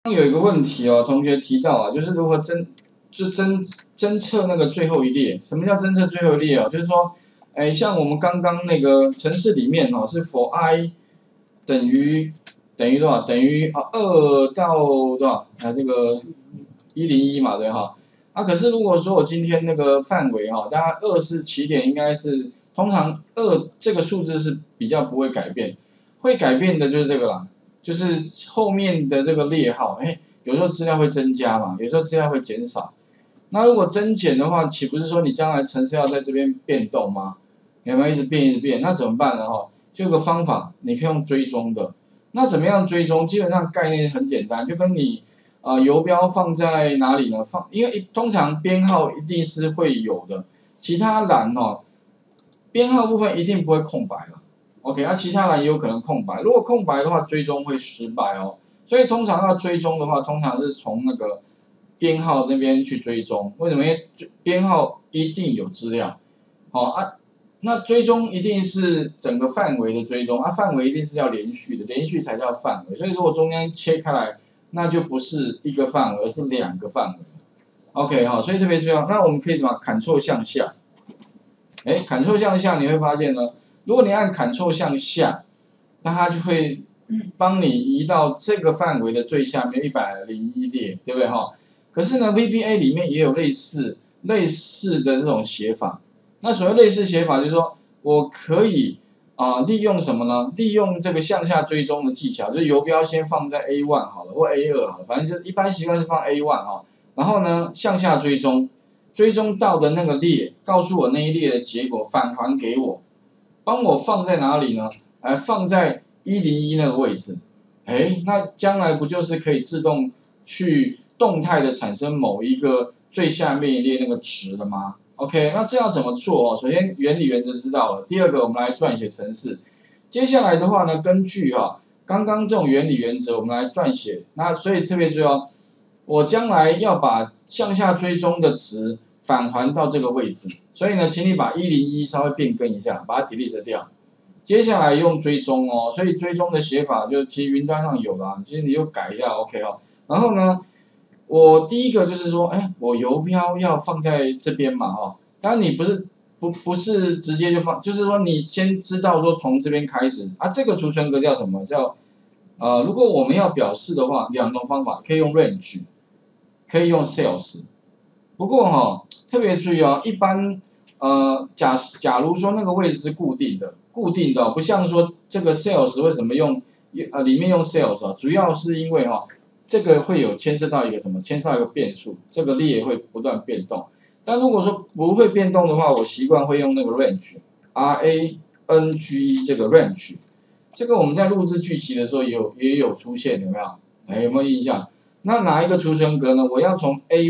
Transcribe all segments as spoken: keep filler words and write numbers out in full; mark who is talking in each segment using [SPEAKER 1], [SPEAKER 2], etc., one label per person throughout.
[SPEAKER 1] 有一个问题哦，同学提到啊，就是如何侦就侦侦测那个最后一列。什么叫侦测最后一列哦？就是说，哎，像我们刚刚那个程式里面哦，是 for i 等于等于多少？等于啊二到多少？啊这个一零一嘛，对哈。啊，可是如果说我今天那个范围哈，大概二是起点，应该是通常二这个数字是比较不会改变，会改变的就是这个啦。就是后面的这个列号，哎，有时候资料会增加嘛，有时候资料会减少。那如果增减的话，岂不是说你将来程式要在这边变动吗？有没有一直变一直变？那怎么办呢？哈，就有个方法，你可以用追踪的。那怎么样追踪？基本上概念很简单，就跟你呃游标放在哪里呢？放，因为通常编号一定是会有的，其他栏哦，编号部分一定不会空白了。OK， 那、啊、其他栏也有可能空白。如果空白的话，追踪会失败哦。所以通常要追踪的话，通常是从那个编号那边去追踪。为什么？因为编号一定有资料，好、哦、啊，那追踪一定是整个范围的追踪啊，范围一定是要连续的，连续才叫范围。所以如果中间切开来，那就不是一个范围，而是两个范围。OK 哈、哦，所以特别重要。那我们可以怎么 Ctrl 向下？哎 ，Ctrl 向下你会发现呢？如果你按 Ctrl 向下，那它就会帮你移到这个范围的最下面一百零一列，对不对哈？可是呢 ，V B A 里面也有类似类似的这种写法。那所谓类似写法，就是说我可以啊、呃、利用什么呢？利用这个向下追踪的技巧，就是游标先放在 A 一 好了，或 A 二 好了，反正就一般习惯是放 A 一 哈。然后呢，向下追踪，追踪到的那个列，告诉我那一列的结果，返还给我。帮我放在哪里呢？哎，放在一零一那个位置。哎，那将来不就是可以自动去动态的产生某一个最下面一列那个值了吗 ？OK， 那这要怎么做哦？首先原理原则知道了，第二个我们来撰写程式。接下来的话呢，根据哈、哦、刚刚这种原理原则，我们来撰写。那所以特别注意哦，我将来要把向下追踪的值返还到这个位置，所以呢，请你把一零一稍微变更一下，把它 delete 掉。接下来用追踪哦，所以追踪的写法就其实云端上有啦，其实你就改一下 OK 哦。然后呢，我第一个就是说，哎，我游标要放在这边嘛哦，当然你不是不不是直接就放，就是说你先知道说从这边开始啊，这个储存格叫什么？叫呃，如果我们要表示的话，两种方法可以用 range， 可以用 cells。不过哈、哦，特别注意哦，一般呃，假假如说那个位置是固定的，固定的、哦，不像说这个 sales 为什么用呃里面用 sales 啊，主要是因为哈、哦，这个会有牵涉到一个什么，牵涉到一个变数，这个列会不断变动。但如果说不会变动的话，我习惯会用那个 range，R A N G E 这个 range， 这个我们在录制剧集的时候也有也有出现，有没有？哎，有没有印象？那哪一个储存格呢？我要从 A 一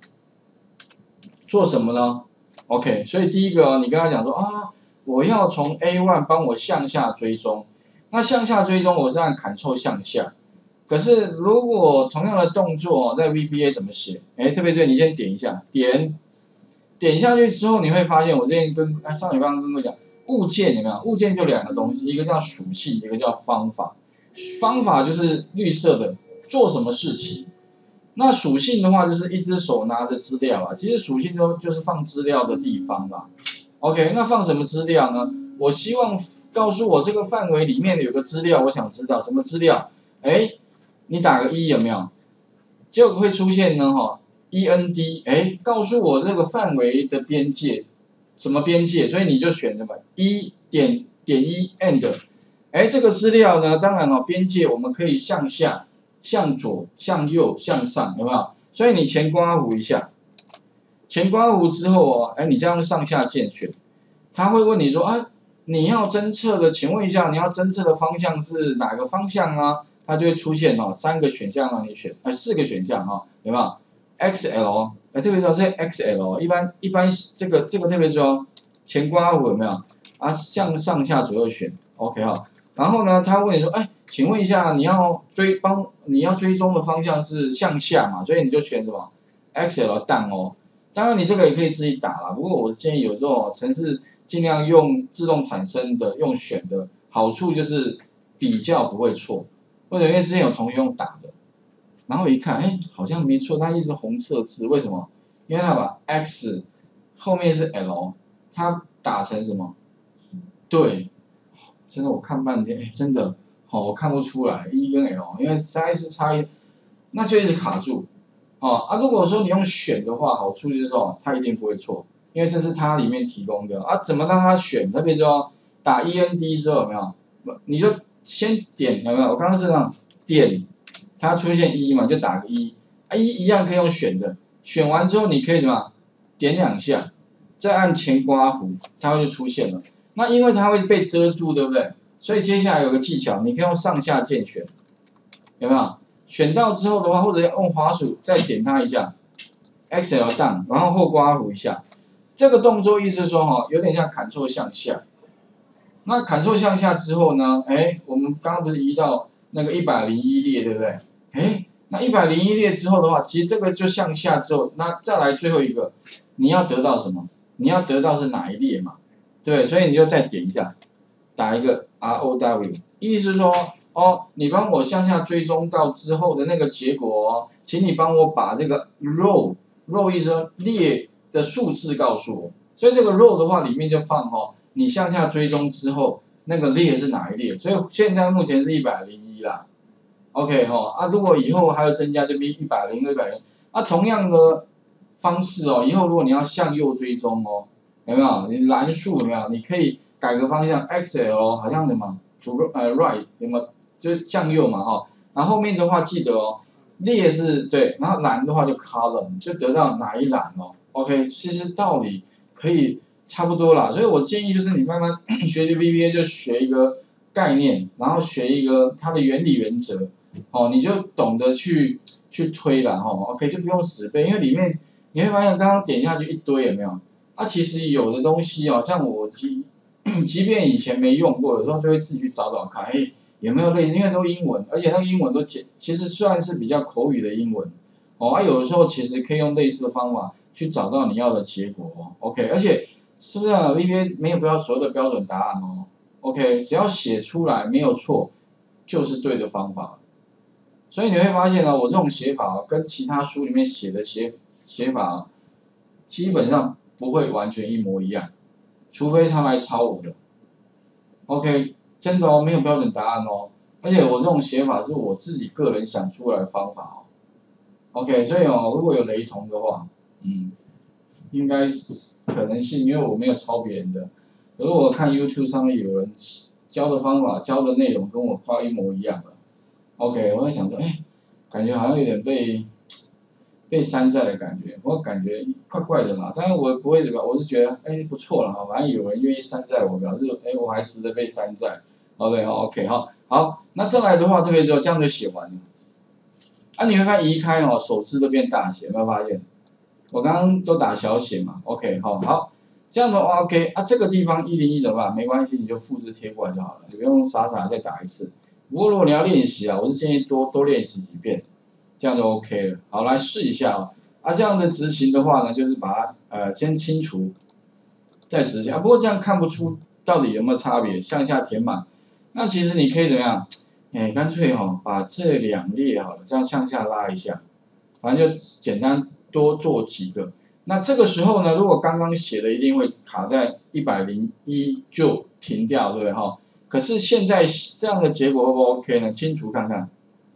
[SPEAKER 1] 做什么呢 ？OK， 所以第一个、哦、你跟他讲说啊，我要从 A 一 帮我向下追踪，那向下追踪我是按 Ctrl 向下，可是如果同样的动作、哦、在 V B A 怎么写？哎，特别注意，你先点一下，点点下去之后，你会发现我之前跟啊上礼拜跟我讲，物件有没有？物件就两个东西，一个叫属性，一个叫方法。方法就是绿色的，做什么事情。那属性的话，就是一只手拿着资料啊，其实属性就就是放资料的地方啦。OK， 那放什么资料呢？我希望告诉我这个范围里面有个资料，我想知道什么资料。哎，你打个一有没有？结果会出现呢哈 ，E N D， 哎，告诉我这个范围的边界，什么边界？所以你就选什么一点点一 and， 哎，这个资料呢，当然哦，边界我们可以向下。向左、向右、向上，有没有？所以你前刮弧一下，前刮弧之后哦，哎，你这样上下键选，他会问你说啊，你要侦测的，请问一下，你要侦测的方向是哪个方向啊？它就会出现哦，三个选项让你选，哎，四个选项哈，有没有 ？X L， 哎，特别说这 X L， 一般一般这个这个特别说前刮弧有没有？啊，向上下左右选 ，OK 哈。然后呢，他问你说，哎，请问一下，你要追帮你要追踪的方向是向下嘛？所以你就选什么 X L 档哦。当然你这个也可以自己打啦，不过我建议有时候程式尽量用自动产生的，用选的，好处就是比较不会错。或者因为之前有同学用打的， 然后一看，哎，好像没错，它一直红色字，为什么？因为它把 x 后面是 l， 它打成什么？对，真的我看半天，哎，真的，好、哦，我看不出来 e 跟 l， 因为实在是差异，那就一直卡住。哦啊，如果说你用选的话，好处就是说它一定不会错，因为这是它里面提供的啊。怎么让它选？特别说打 E N D 之后有没有？你就先点有没有？我刚刚是让点，它出现一嘛，就打个一啊，一一样可以用选的。选完之后你可以怎么？点两下，再按前刮弧，它就出现了。那因为它会被遮住，对不对？所以接下来有个技巧，你可以用上下键选，有没有？选到之后的话，或者用滑鼠再点它一下 ，X L down， 然后后刮弧一下。这个动作意思说哈，有点像Ctrl向下。那Ctrl向下之后呢，哎，我们刚刚不是移到那个一百零一列，对不对？哎，那一百零一列之后的话，其实这个就向下之后，那再来最后一个，你要得到什么？你要得到是哪一列嘛？对，所以你就再点一下，打一个 R O W， 意思是说，哦，你帮我向下追踪到之后的那个结果哦，请你帮我把这个 row row 意思说列的数字告诉我，所以这个 row 的话里面就放哦，你向下追踪之后那个列是哪一列，所以现在目前是一百零一啦 ，OK 哦，啊，如果以后还要增加就变一百零、一百零，啊，同样的方式哦，以后如果你要向右追踪哦。有没有？你栏数有没有？你可以改个方向 ，X L 好像什么，to 呃 right 有没有？就是向右嘛哈。然后后面的话记得哦，列是对，然后栏的话就 column， 就得到哪一栏哦。OK， 其实道理可以差不多啦，所以我建议就是你慢慢学习 V B A 就学一个概念，然后学一个它的原理原则，哦，你就懂得去去推了哈。OK， 就不用死背，因为里面你会发现刚刚点下去一堆有没有？它、啊、其实有的东西哦，像我即即便以前没用过，有时候就会自己去找找看，哎，有没有类似，因为都英文，而且那个英文都简，其实算是比较口语的英文，哦，啊，有的时候其实可以用类似的方法去找到你要的结果哦 ，OK， 而且是不是啊 V B A 没有标所谓的标准答案哦 ，OK， 只要写出来没有错，就是对的方法，所以你会发现呢、哦，我这种写法、哦、跟其他书里面写的写写法、哦，基本上。不会完全一模一样，除非他来抄我的。OK， 真的哦，没有标准答案哦。而且我这种写法是我自己个人想出来的方法哦。OK， 所以哦，如果有雷同的话，嗯，应该是可能性，因为我没有抄别人的。可是我看 YouTube 上面有人教的方法、教的内容跟我画一模一样的。OK， 我在想说，哎，感觉好像有点被。被山寨的感觉，我感觉怪怪的嘛，但是我不会怎么，我是觉得哎不错了哈，反正有人愿意山寨我，表示哎我还值得被山寨。OK 好 OK 好，好，那再来的话，这个就这样就写完了。啊，你会发现移开哦，手字都变大写，有没有发现？我刚刚都打小写嘛 ，OK 好，好，这样的话 OK 啊，这个地方一零一的话没关系，你就复制贴过来就好了，你不用傻傻再打一次。不过如果你要练习啊，我是建议多多练习几遍。这样就 OK 了。好，来试一下哦。啊，这样的执行的话呢，就是把它呃先清除，再执行。啊，不过这样看不出到底有没有差别，向下填满。那其实你可以怎么样？哎，干脆哈、哦，把这两列好了，这样向下拉一下，反正就简单多做几个。那这个时候呢，如果刚刚写的一定会卡在一百零一就停掉，对不对哈？可是现在这样的结果会不会 OK 呢？清除看看。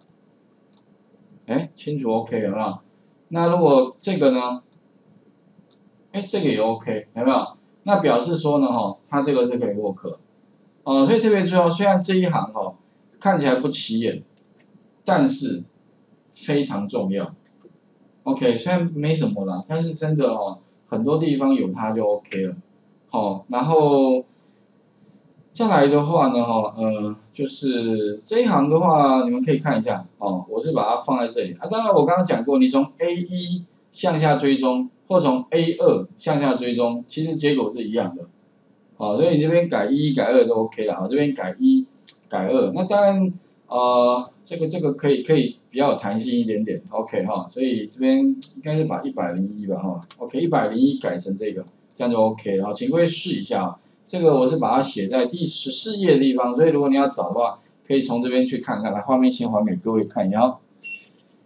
[SPEAKER 1] 哎，清楚 OK 有没有？那如果这个呢？哎，这个也 OK 有没有？那表示说呢，哈，它这个是可以 work， 呃，所以特别重要。虽然这一行哈看起来不起眼，但是非常重要。OK， 虽然没什么啦，但是真的哦，很多地方有它就 OK 了。好，然后。再来的话呢，哈，呃，就是这一行的话，你们可以看一下，哦，我是把它放在这里啊。当然，我刚刚讲过，你从 A 一 向下追踪，或从 A 二 向下追踪，其实结果是一样的，好，所以你这边改一改二都 OK 了，啊，这边改一改二，那当然，呃，这个这个可以可以比较有弹性一点点 ，OK 哈，所以这边应该是把一百零一吧，哈 ，OK， 一百零一改成这个，这样就 OK 了，请各位试一下啊。这个我是把它写在第十四页的地方，所以如果你要找的话，可以从这边去看看。来，画面先还给各位看一下。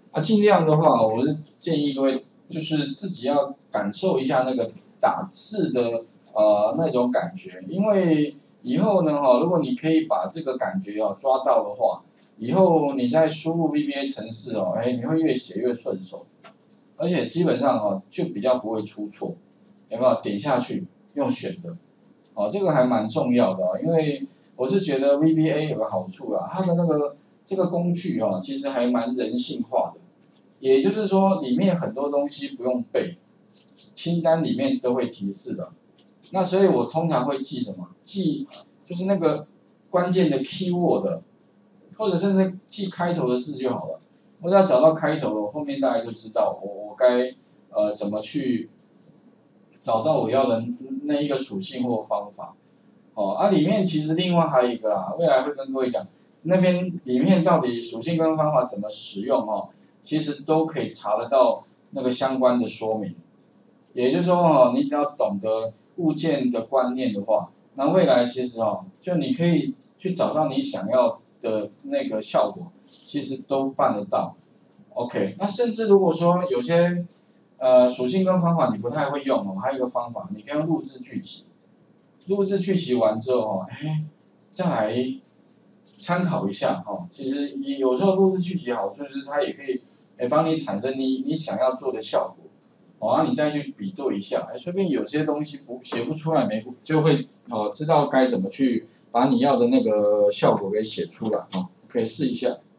[SPEAKER 1] 啊，尽量的话，我是建议各位就是自己要感受一下那个打字的呃那种感觉，因为以后呢哈，如果你可以把这个感觉哦抓到的话，以后你在输入 V B A 程式哦，哎，你会越写越顺手，而且基本上哦就比较不会出错，有没有？点下去用选的，哦，这个还蛮重要的哦，因为我是觉得 V B A 有个好处啊，它的那个这个工具哦，其实还蛮人性化的。也就是说，里面很多东西不用背，清单里面都会提示的。那所以我通常会记什么？记就是那个关键的 keyword， 或者甚至记开头的字就好了。我只要找到开头了，我后面大概就知道我我该呃怎么去找到我要的那一个属性或方法。哦，啊，里面其实另外还有一个啊，未来会跟各位讲，那边里面到底属性跟方法怎么使用哦。其实都可以查得到那个相关的说明，也就是说哦，你只要懂得物件的观念的话，那未来其实哦，就你可以去找到你想要的那个效果，其实都办得到。OK， 那甚至如果说有些呃属性跟方法你不太会用哦，还有一个方法，你可以用录制剧集，录制剧集完之后哦，哎，再来参考一下哈、哦。其实有时候录制剧集好处就是它也可以。哎，帮你产生你你想要做的效果，哦，然后你再去比对一下，哎，说不定有些东西不写不出来没就会哦知道该怎么去把你要的那个效果给写出来哦，可以试一下。